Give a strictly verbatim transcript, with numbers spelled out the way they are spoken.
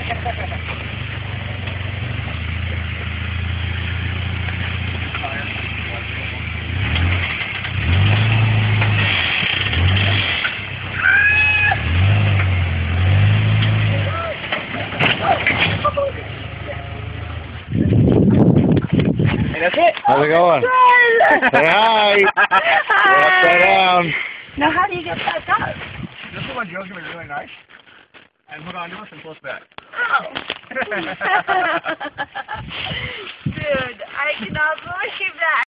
And that's it. How's it going? Say hi. You're upside down. Now how do you get back up? This is when Joe's going to be really nice. And hold on to us and pull us back. Oh. Dude, I cannot believe that.